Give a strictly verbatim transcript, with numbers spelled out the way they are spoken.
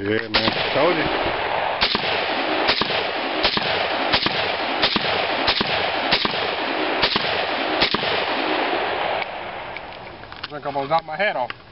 Yeah, man. Told you. I think I almost knocked my hat off.